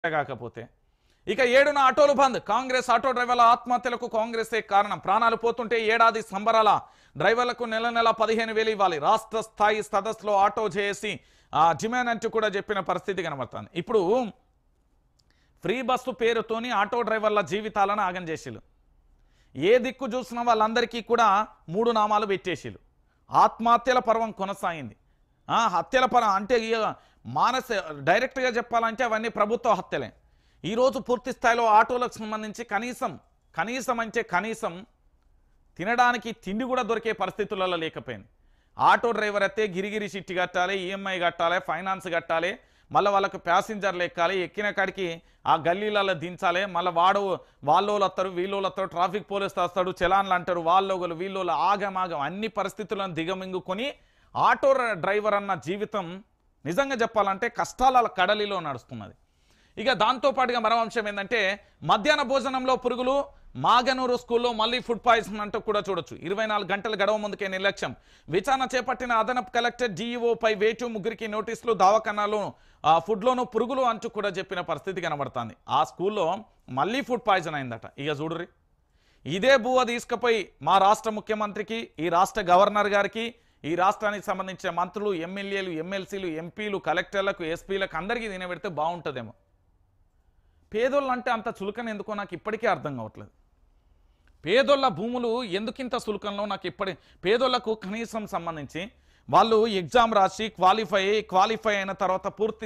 కాకపోతే ఇక 7న ఆటోలు బంద్. కాంగ్రెస్ ఆటో డ్రైవర్ల ఆత్మహత్యలకు కాంగ్రెసే కారణం. ప్రాణాలు పోతుంటే ఏడాది సంబరాల. డ్రైవర్లకు నెల 15,000 ఇవ్వాలి. రాష్ట్ర స్థాయి సదస్సులో ఆటో జేఏసీ డిమాండ్ అంటూ కూడా చెప్పిన పరిస్థితి కనబడుతుంది. ఇప్పుడు ఫ్రీ బస్సు పేరుతోని ఆటో డ్రైవర్ల జీవితాలను ఆగం చేసిలు. ఏ దిక్కు చూసినా వాళ్ళందరికీ కూడా 3 నామాలు పెట్టేసిలు. ఆత్మహత్యల పర్వం కొనసాగింది. హత్యల పర్వం అంటే డైరెక్ట్గా చెప్పాలంటే అవన్నీ ప్రభుత్వ హత్యలే. ఈరోజు పూర్తి స్థాయిలో ఆటోలకు సంబంధించి కనీసం తినడానికి తిండి కూడా దొరికే పరిస్థితులలో లేకపోయింది. ఆటో డ్రైవర్ అయితే గిరిగిరి చిట్టి కట్టాలి, ఈఎంఐ కట్టాలి, ఫైనాన్స్ కట్టాలి, మళ్ళీ వాళ్ళకు ప్యాసింజర్లు ఎక్కాలి, ఎక్కిన కాడికి ఆ గల్లీలలో దించాలి, మళ్ళీ వాళ్ళోళ్ళు వస్తారు, వీళ్ళోళ్ళు వస్తారు, ట్రాఫిక్ పోలీస్ వస్తాడు, చలాన్లు అంటారు, వాళ్ళోళ్ళు వీళ్ళోళ్ళు ఆగమాగం అన్ని పరిస్థితులను దిగమింగుకొని ఆటో డ్రైవర్ అన్న జీవితం నిజంగా చెప్పాలంటే కష్టాల కడలిలో నడుస్తున్నది. ఇక దాంతోపాటుగా మరో అంశం ఏంటంటే మధ్యాహ్న భోజనంలో పురుగులు. మాగనూరు స్కూల్లో మళ్ళీ ఫుడ్ పాయిజన్ అంటూ కూడా చూడొచ్చు. 24 గంటల గడవ ముందుకే నిర్లక్ష్యం. విచారణ చేపట్టిన అదనపు కలెక్టర్ జీఈఓపై వేటు, ముగ్గురికి నోటీసులు. దవాఖానాలో ఫుడ్లోనూ పురుగులు అంటూ కూడా చెప్పిన పరిస్థితి కనబడుతుంది. ఆ స్కూల్లో మళ్ళీ ఫుడ్ పాయిజన్ అయిందట. ఇక చూడుర్రి, ఇదే బువ్వ తీసుకుపోయి మా రాష్ట్ర ముఖ్యమంత్రికి, ఈ రాష్ట్ర గవర్నర్ గారికి, ఈ రాష్ట్రానికి సంబంధించిన మంత్రులు, ఎమ్మెల్యేలు, ఎమ్మెల్సీలు, ఎంపీలు, కలెక్టర్లకు, ఎస్పీలకు అందరికీ తినబెడితే బాగుంటుందేమో. పేదోళ్ళు అంటే అంత చులకన ఎందుకో నాకు ఇప్పటికీ అర్థం కావట్లేదు. పేదోళ్ళ భూములు ఎందుకింత చులకనలో నాకు పేదోళ్లకు కనీసం సంబంధించి వాళ్ళు ఎగ్జామ్ రాసి క్వాలిఫై అయిన తర్వాత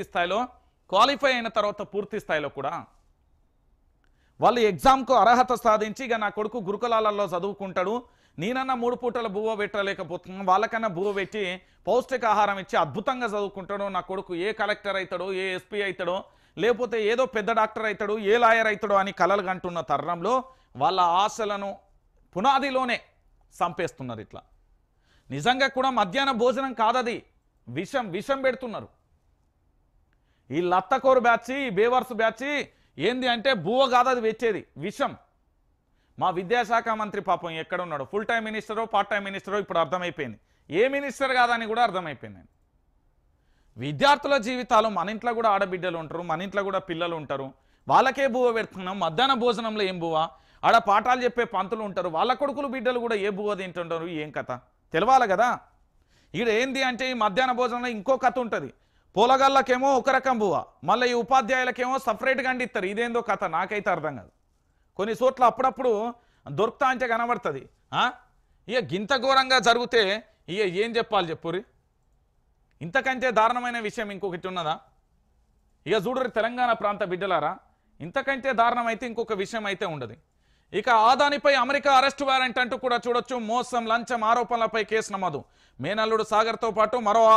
పూర్తి స్థాయిలో కూడా వాళ్ళు ఎగ్జామ్కు అర్హత సాధించి ఇక నా కొడుకు గురుకులాలలో చదువుకుంటాడు, నేనన్నా 3 పూటల బువ్వ పెట్టలేకపోతున్నాను, వాళ్ళకన్నా బువ్వ పెట్టి పౌష్టికాహారం ఇచ్చి అద్భుతంగా చదువుకుంటాడో, నా కొడుకు ఏ కలెక్టర్ అవుతాడో, ఏ ఎస్పీ అవుతాడో, లేకపోతే ఏదో పెద్ద డాక్టర్ అవుతాడు, ఏ లాయర్ అవుతాడో అని కలలు కంటున్న తరుణంలో వాళ్ళ ఆశలను పునాదిలోనే చంపేస్తున్నారు. ఇట్లా నిజంగా కూడా మధ్యాహ్న భోజనం కాదది, విషం పెడుతున్నారు. ఈ లత్తకోరు బ్యాచ్, ఈ బేవర్స్ బ్యాచ్ ఏంది అంటే బువ్వ కాదది వచ్చేది, విషం. మా విద్యాశాఖ మంత్రి పాపం ఎక్కడున్నాడు, ఫుల్ టైం మినిస్టరో పార్ట్ టైం మినిస్టరో ఇప్పుడు అర్థమైపోయింది. ఏ మినిస్టర్ కాదని కూడా అర్థమైపోయింది. విద్యార్థుల జీవితాలు, మన ఇంట్లో కూడా ఆడబిడ్డలు ఉంటారు, మన ఇంట్లో కూడా పిల్లలు ఉంటారు, వాళ్ళకే బువ్వ పెడుతున్నాం. మధ్యాహ్న భోజనంలో ఏం బువ్వ, ఆడ పాఠాలు చెప్పే పంతులు ఉంటారు, వాళ్ళ కొడుకులు బిడ్డలు కూడా ఏ బువ్వ తింటుంటారు, ఏం కథ తెలవాలి కదా. ఇక్కడ ఏంది అంటే ఈ మధ్యాహ్న భోజనంలో ఇంకో కథ ఉంటుంది. పోలగాళ్ళకేమో ఒక రకం బువ్వ, మళ్ళీ ఈ ఉపాధ్యాయులకేమో సపరేట్గా అండిస్తారు. ఇదేందో కథ నాకైతే అర్థం కాదు. కొన్ని చోట్ల అప్పుడప్పుడు దొరుకుతా అంటే కనబడుతుంది. ఇక గింత ఘోరంగా జరిగితే ఇక ఏం చెప్పాలి చెప్పురి. ఇంతకంటే దారుణమైన విషయం ఇంకొకటి ఉన్నదా? ఇక చూడరు తెలంగాణ ప్రాంత బిడ్డలారా, ఇంతకంటే దారుణం అయితే ఇంకొక విషయం అయితే ఉండదు. ఇక ఆదానిపై అమెరికా అరెస్ట్ వారెంట్ అంటూ కూడా చూడొచ్చు. మోసం, లంచం ఆరోపణలపై కేసు నమోదు. మేనల్లుడు సాగర్తో పాటు మరో